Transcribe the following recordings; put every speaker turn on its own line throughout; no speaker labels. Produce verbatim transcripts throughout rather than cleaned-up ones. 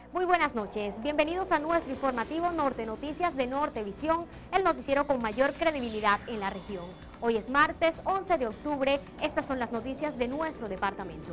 Muy buenas noches, bienvenidos a nuestro informativo Norte Noticias de Nortevisión, el noticiero con mayor credibilidad en la región. Hoy es martes once de octubre, estas son las noticias de nuestro departamento.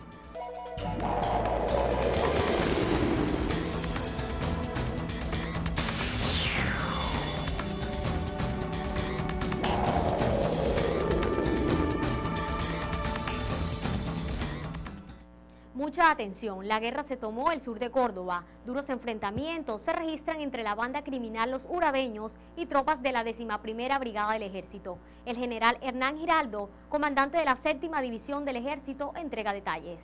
Mucha atención, la guerra se tomó el sur de Córdoba. Duros enfrentamientos se registran entre la banda criminal Los Urabeños y tropas de la décima primera Brigada del Ejército. El general Hernán Giraldo, comandante de la séptima División del Ejército, entrega detalles.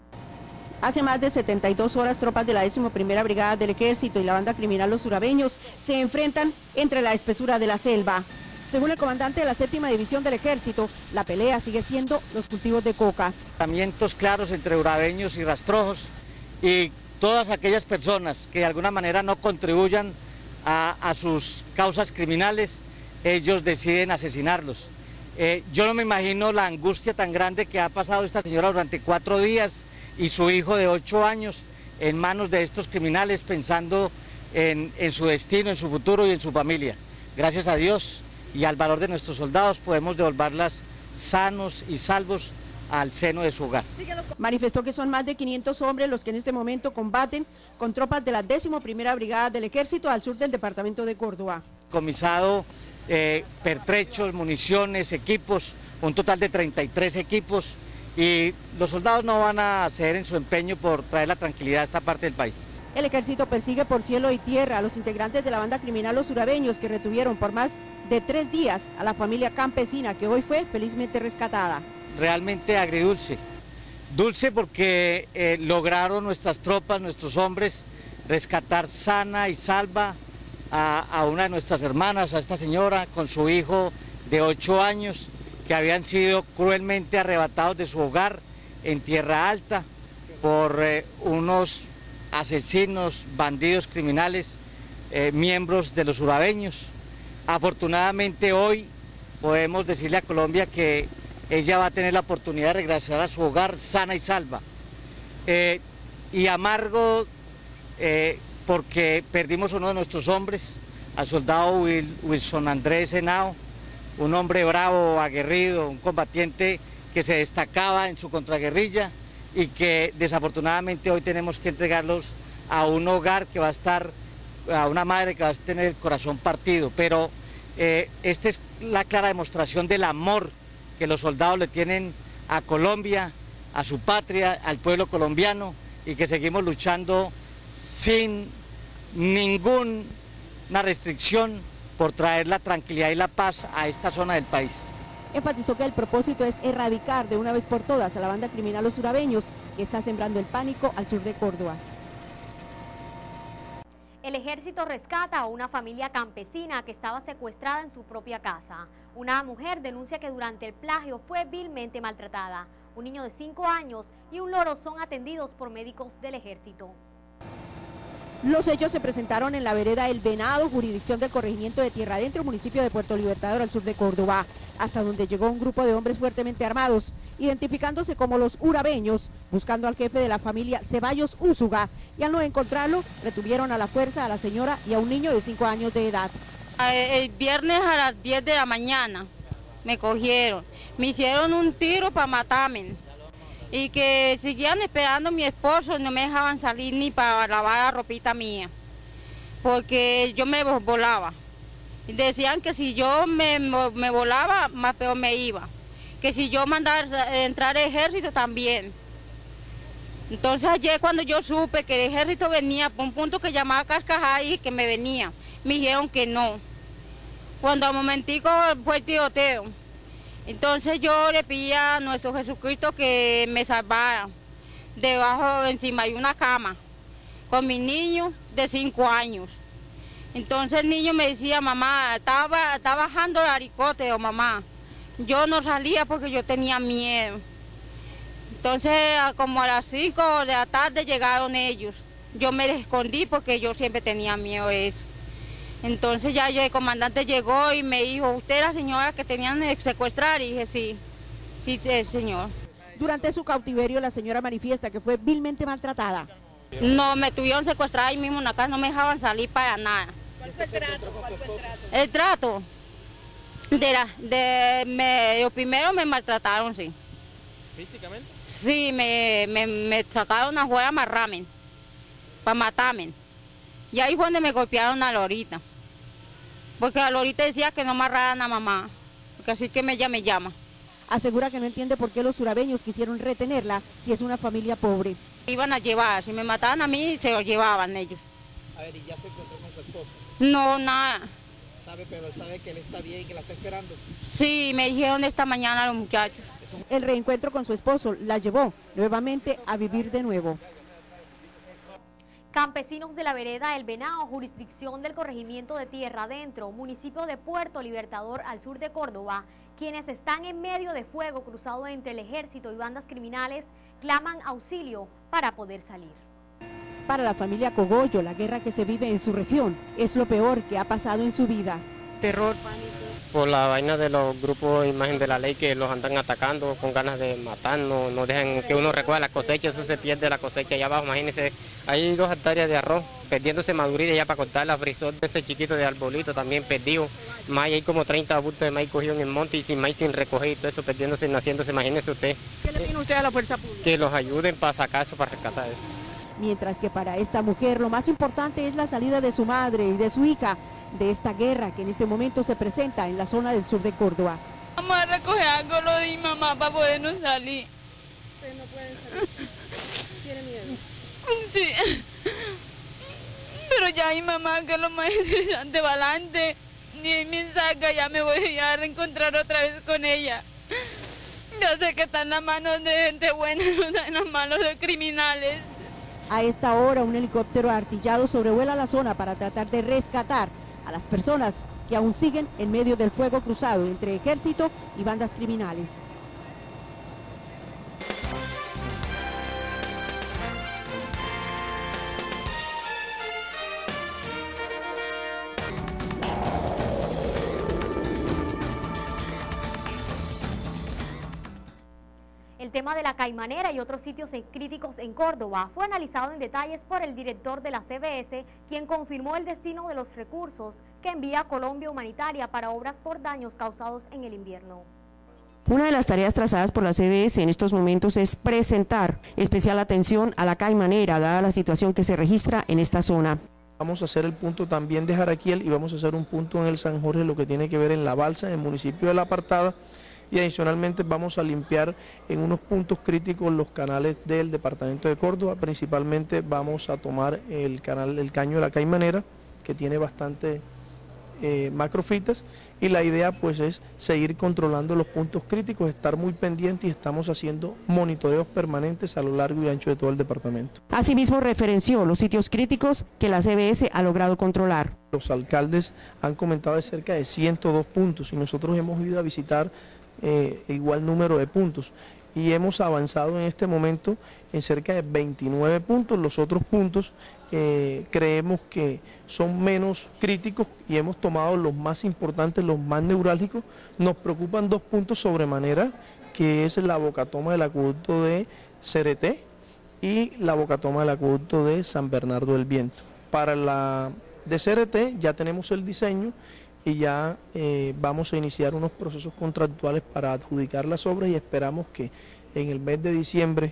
Hace más de setenta y dos horas, tropas de la décima primera Brigada del Ejército y la banda criminal Los Urabeños se enfrentan entre la espesura de la selva. Según el comandante de la séptima División del Ejército, la pelea sigue siendo los cultivos de coca.
Enfrentamientos claros entre urabeños y rastrojos y todas aquellas personas que de alguna manera no contribuyan a, a sus causas criminales, ellos deciden asesinarlos. Eh, yo no me imagino la angustia tan grande que ha pasado esta señora durante cuatro días y su hijo de ocho años en manos de estos criminales pensando en, en su destino, en su futuro y en su familia. Gracias a Dios y al valor de nuestros soldados podemos devolverlas sanos y salvos al seno de su hogar.
Manifestó que son más de quinientos hombres los que en este momento combaten con tropas de la décima primera Brigada del Ejército al sur del departamento de Córdoba.
Comisado eh, pertrechos, municiones, equipos, un total de treinta y tres equipos, y los soldados no van a ceder en su empeño por traer la tranquilidad a esta parte del país.
El ejército persigue por cielo y tierra a los integrantes de la banda criminal Los Urabeños que retuvieron por más de tres días a la familia campesina que hoy fue felizmente rescatada.
Realmente agridulce, dulce porque eh, lograron nuestras tropas, nuestros hombres, rescatar sana y salva a, a una de nuestras hermanas, a esta señora con su hijo de ocho años, que habían sido cruelmente arrebatados de su hogar en Tierra Alta por eh, unos asesinos, bandidos criminales, eh, miembros de los urabeños. Afortunadamente hoy podemos decirle a Colombia que ella va a tener la oportunidad de regresar a su hogar sana y salva. Eh, y amargo eh, porque perdimos uno de nuestros hombres, al soldado Wil, Wilson Andrés Henao, un hombre bravo, aguerrido, un combatiente que se destacaba en su contraguerrilla y que desafortunadamente hoy tenemos que entregarlos a un hogar que va a estar, a una madre que va a tener el corazón partido, pero eh, esta es la clara demostración del amor que los soldados le tienen a Colombia, a su patria, al pueblo colombiano, y que seguimos luchando sin ninguna restricción por traer la tranquilidad y la paz a esta zona del país.
Enfatizó que el propósito es erradicar de una vez por todas a la banda criminal Los Urabeños, que está sembrando el pánico al sur de Córdoba.
El ejército rescata a una familia campesina que estaba secuestrada en su propia casa. Una mujer denuncia que durante el plagio fue vilmente maltratada. Un niño de cinco años y un loro son atendidos por médicos del ejército.
Los hechos se presentaron en la vereda El Venado, jurisdicción del corregimiento de Tierra Adentro, municipio de Puerto Libertador, al sur de Córdoba, hasta donde llegó un grupo de hombres fuertemente armados, identificándose como los urabeños, buscando al jefe de la familia Ceballos Úsuga, y al no encontrarlo, retuvieron a la fuerza a la señora y a un niño de cinco años de edad.
El viernes a las diez de la mañana me cogieron, me hicieron un tiro para matarme. Y que seguían esperando a mi esposo, no me dejaban salir ni para lavar la ropita mía, porque yo me volaba. Decían que si yo me, me volaba, más peor me iba, que si yo mandaba entrar al ejército también. Entonces ayer cuando yo supe que el ejército venía, por un punto que llamaba a Cascajay y que me venía, me dijeron que no. Cuando al momentico fue el tiroteo, entonces yo le pedí a nuestro Jesucristo que me salvara. Debajo, encima hay una cama, con mi niño de cinco años. Entonces el niño me decía, mamá, estaba, está bajando el aricote, o mamá. Yo no salía porque yo tenía miedo. Entonces, como a las cinco de la tarde llegaron ellos. Yo me escondí porque yo siempre tenía miedo de eso. Entonces ya el comandante llegó y me dijo, ¿usted es la señora que tenían que secuestrar? Y dije, sí, sí, sí, señor.
Durante su cautiverio, la señora manifiesta que fue vilmente maltratada.
No, me tuvieron secuestrada ahí mismo en la casa, no me dejaban salir para nada.
¿Cuál fue el trato? ¿Cuál fue el trato?
El trato, de la, de, me, yo primero me maltrataron, sí.
¿Físicamente?
Sí, me, me, me sacaron a jugar a amarrarme, para matarme. Y ahí fue donde me golpearon a Lorita. Porque a Lorita decía que no amarraran a mamá, porque así que ella me llama.
Asegura que no entiende por qué los urabeños quisieron retenerla si es una familia pobre.
Iban a llevar, si me mataban a mí, se lo llevaban ellos.
A ver, ¿y ya se encontró con su esposo?
No, nada.
¿Sabe, pero él sabe que él está bien y que la está esperando?
Sí, me dijeron esta mañana los muchachos.
El reencuentro con su esposo la llevó nuevamente a vivir de nuevo.
Campesinos de la vereda El Venado, jurisdicción del corregimiento de Tierra Adentro, municipio de Puerto Libertador al sur de Córdoba, quienes están en medio de fuego cruzado entre el ejército y bandas criminales, claman auxilio para poder salir.
Para la familia Cogollo, la guerra que se vive en su región es lo peor que ha pasado en su vida.
Terror por la vaina de los grupos Imagen de la Ley que los andan atacando con ganas de matarnos, no dejan que uno recoja la cosecha, eso se pierde la cosecha allá abajo. Imagínense, hay dos hectáreas de arroz perdiéndose madurilla ya para cortar la frisol de ese chiquito de arbolito también perdido, más hay como treinta bultos de maíz cogido en el monte y sin maíz sin recoger y todo eso perdiéndose, naciéndose. Imagínense usted.
¿Qué le pide usted a la fuerza pública?
Que los ayuden para sacar eso, para rescatar eso.
Mientras que para esta mujer lo más importante es la salida de su madre y de su hija de esta guerra que en este momento se presenta en la zona del sur de Córdoba.
Vamos a recoger algo lo de mi mamá para podernos salir.
¿Ustedes no pueden salir? ¿Tiene miedo?
Sí. Pero ya mi mamá, que es lo más interesante, va adelante. Ni me saca, ya me voy a reencontrar otra vez con ella. Yo sé que está en las manos de gente buena, no está en las manos de criminales.
A esta hora un helicóptero artillado sobrevuela la zona para tratar de rescatar a las personas que aún siguen en medio del fuego cruzado entre ejército y bandas criminales.
El tema de la Caimanera y otros sitios críticos en Córdoba fue analizado en detalles por el director de la C B S, quien confirmó el destino de los recursos que envía Colombia Humanitaria para obras por daños causados en el invierno.
Una de las tareas trazadas por la C B S en estos momentos es presentar especial atención a la Caimanera, dada la situación que se registra en esta zona.
Vamos a hacer el punto también de Jaraquiel y vamos a hacer un punto en el San Jorge, lo que tiene que ver en La Balsa, en el municipio de La Apartada, y adicionalmente vamos a limpiar en unos puntos críticos los canales del departamento de Córdoba. Principalmente vamos a tomar el canal, el caño de la Caimanera, que tiene bastante eh, macrofitas, y la idea pues es seguir controlando los puntos críticos, estar muy pendientes y estamos haciendo monitoreos permanentes a lo largo y ancho de todo el departamento.
Asimismo referenció los sitios críticos que la C B S ha logrado controlar.
Los alcaldes han comentado de cerca de ciento dos puntos y nosotros hemos ido a visitar Eh, igual número de puntos y hemos avanzado en este momento en cerca de veintinueve puntos. Los otros puntos eh, creemos que son menos críticos y hemos tomado los más importantes, los más neurálgicos. Nos preocupan dos puntos sobremanera, que es la bocatoma del acueducto de Cereté y la bocatoma del acueducto de San Bernardo del Viento. Para la de Cereté ya tenemos el diseño y ya eh, vamos a iniciar unos procesos contractuales para adjudicar las obras y esperamos que en el mes de diciembre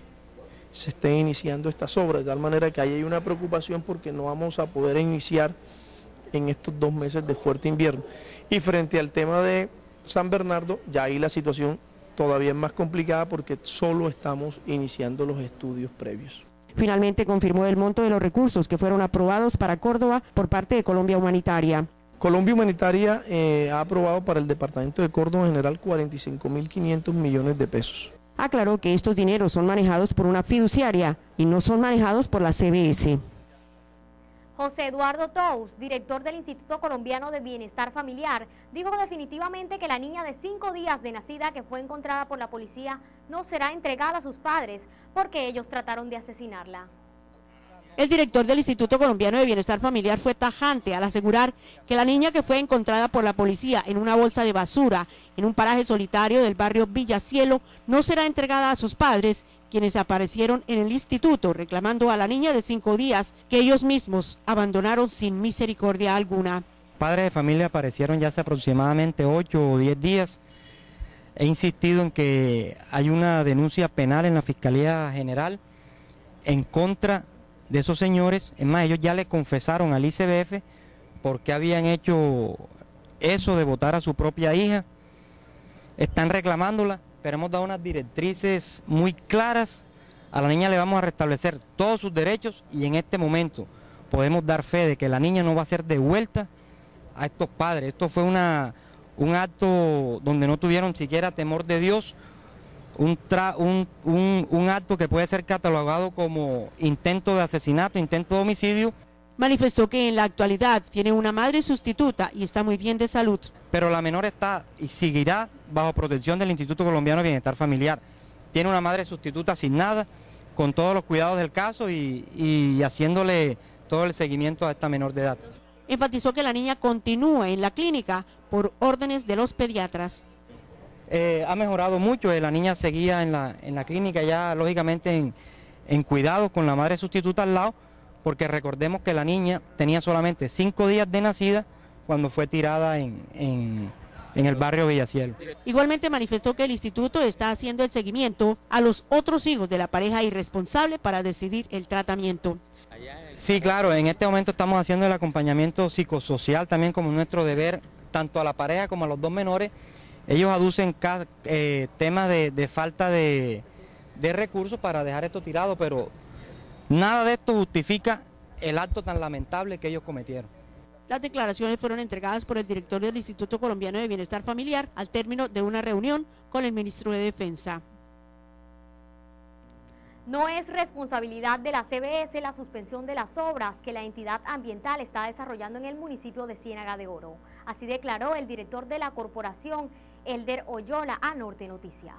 se estén iniciando estas obras, de tal manera que ahí hay una preocupación porque no vamos a poder iniciar en estos dos meses de fuerte invierno. Y frente al tema de San Bernardo, ya ahí la situación todavía es más complicada porque solo estamos iniciando los estudios previos.
Finalmente confirmó el monto de los recursos que fueron aprobados para Córdoba por parte de Colombia Humanitaria.
Colombia Humanitaria eh, ha aprobado para el departamento de Córdoba en general cuarenta y cinco mil quinientos millones de pesos.
Aclaró que estos dineros son manejados por una fiduciaria y no son manejados por la C B S.
José Eduardo Tous, director del Instituto Colombiano de Bienestar Familiar, dijo definitivamente que la niña de cinco días de nacida que fue encontrada por la policía no será entregada a sus padres porque ellos trataron de asesinarla.
El director del Instituto Colombiano de Bienestar Familiar fue tajante al asegurar que la niña que fue encontrada por la policía en una bolsa de basura en un paraje solitario del barrio Villacielo no será entregada a sus padres, quienes aparecieron en el instituto reclamando a la niña de cinco días que ellos mismos abandonaron sin misericordia alguna.
Padres de familia aparecieron ya hace aproximadamente ocho o diez días. He insistido en que hay una denuncia penal en la Fiscalía General en contra de esos señores. Es más, ellos ya le confesaron al I C B F por qué habían hecho eso de votar a su propia hija. Están reclamándola, pero hemos dado unas directrices muy claras. A la niña le vamos a restablecer todos sus derechos y en este momento podemos dar fe de que la niña no va a ser devuelta a estos padres. Esto fue una, un acto donde no tuvieron siquiera temor de Dios, un, tra, un, un, un acto que puede ser catalogado como intento de asesinato, intento de homicidio.
Manifestó que en la actualidad tiene una madre sustituta y está muy bien de salud.
Pero la menor está y seguirá bajo protección del Instituto Colombiano de Bienestar Familiar. Tiene una madre sustituta asignada con todos los cuidados del caso y, y haciéndole todo el seguimiento a esta menor de edad.
Enfatizó que la niña continúa en la clínica por órdenes de los pediatras.
Eh, ha mejorado mucho, eh, la niña seguía en la, en la clínica ya lógicamente en, en cuidado con la madre sustituta al lado, porque recordemos que la niña tenía solamente cinco días de nacida cuando fue tirada en, en, en el barrio Villacielo.
Igualmente manifestó que el instituto está haciendo el seguimiento a los otros hijos de la pareja irresponsable para decidir el tratamiento.
Sí, claro, en este momento estamos haciendo el acompañamiento psicosocial también como nuestro deber, tanto a la pareja como a los dos menores. Ellos aducen eh, temas de, de falta de, de recursos para dejar esto tirado, pero nada de esto justifica el acto tan lamentable que ellos cometieron.
Las declaraciones fueron entregadas por el director del Instituto Colombiano de Bienestar Familiar al término de una reunión con el ministro de Defensa.
No es responsabilidad de la C B S la suspensión de las obras que la entidad ambiental está desarrollando en el municipio de Ciénaga de Oro. Así declaró el director de la corporación, Elder Oyola, a Norte Noticias.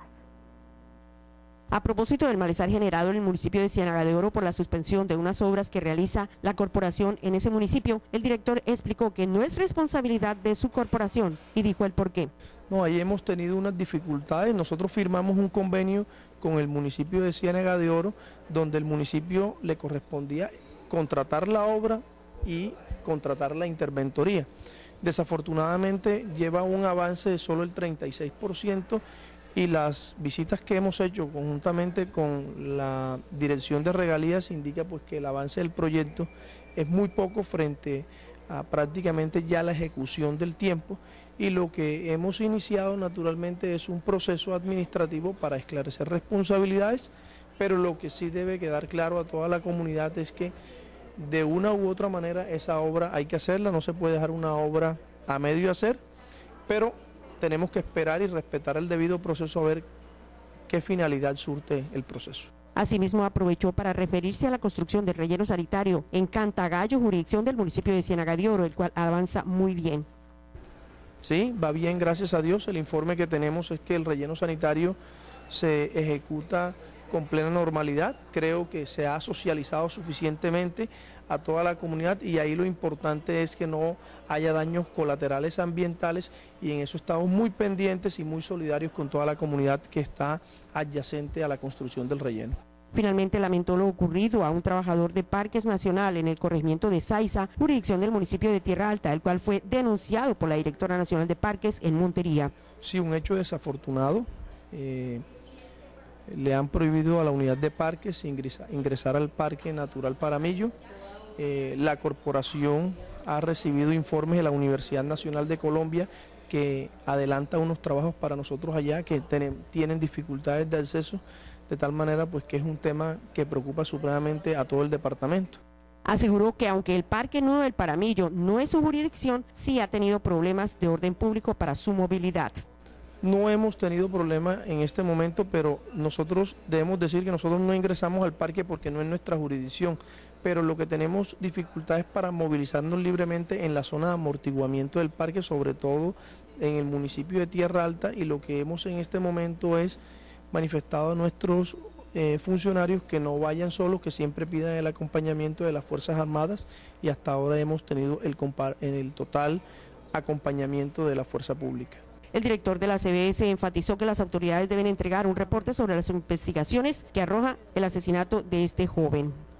A propósito del malestar generado en el municipio de Ciénaga de Oro por la suspensión de unas obras que realiza la corporación en ese municipio, el director explicó que no es responsabilidad de su corporación y dijo el porqué.
No, ahí hemos tenido unas dificultades. Nosotros firmamos un convenio con el municipio de Ciénaga de Oro, donde el municipio le correspondía contratar la obra y contratar la interventoría. Desafortunadamente lleva un avance de solo el treinta y seis por ciento y las visitas que hemos hecho conjuntamente con la Dirección de Regalías indica pues que el avance del proyecto es muy poco frente a prácticamente ya la ejecución del tiempo, y lo que hemos iniciado naturalmente es un proceso administrativo para esclarecer responsabilidades, pero lo que sí debe quedar claro a toda la comunidad es que de una u otra manera esa obra hay que hacerla, no se puede dejar una obra a medio hacer, pero tenemos que esperar y respetar el debido proceso a ver qué finalidad surte el proceso.
Asimismo, aprovechó para referirse a la construcción del relleno sanitario en Cantagallo, jurisdicción del municipio de Ciénaga de Oro, el cual avanza muy bien.
Sí, va bien, gracias a Dios. El informe que tenemos es que el relleno sanitario se ejecuta con plena normalidad. Creo que se ha socializado suficientemente a toda la comunidad y ahí lo importante es que no haya daños colaterales ambientales, y en eso estamos muy pendientes y muy solidarios con toda la comunidad que está adyacente a la construcción del relleno.
Finalmente lamentó lo ocurrido a un trabajador de Parques Nacional en el corregimiento de Saiza, jurisdicción del municipio de Tierra Alta, el cual fue denunciado por la Directora Nacional de Parques en Montería.
Sí, un hecho desafortunado. Eh, le han prohibido a la unidad de parques ingresar, ingresar al Parque Natural Paramillo. Eh, la corporación ha recibido informes de la Universidad Nacional de Colombia que adelanta unos trabajos para nosotros allá que ten, tienen dificultades de acceso, de tal manera pues que es un tema que preocupa supremamente a todo el departamento.
Aseguró que aunque el Parque Nudo del Paramillo no es su jurisdicción, sí ha tenido problemas de orden público para su movilidad.
No hemos tenido problemas en este momento, pero nosotros debemos decir que nosotros no ingresamos al parque porque no es nuestra jurisdicción, pero lo que tenemos dificultades para movilizarnos libremente en la zona de amortiguamiento del parque, sobre todo en el municipio de Tierra Alta, y lo que hemos en este momento es manifestado a nuestros eh, funcionarios que no vayan solos, que siempre pidan el acompañamiento de las Fuerzas Armadas, y hasta ahora hemos tenido el, el total acompañamiento de la Fuerza Pública.
El director de la C B S enfatizó que las autoridades deben entregar un reporte sobre las investigaciones que arroja el asesinato de este joven.